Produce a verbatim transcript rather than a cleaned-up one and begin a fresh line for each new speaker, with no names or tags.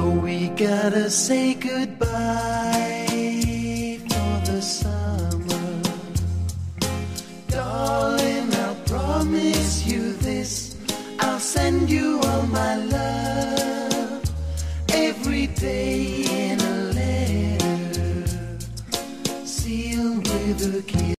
we gotta say goodbye for the summer. Darling, I'll promise you this, I'll send you all my love every day in a letter sealed with a kiss.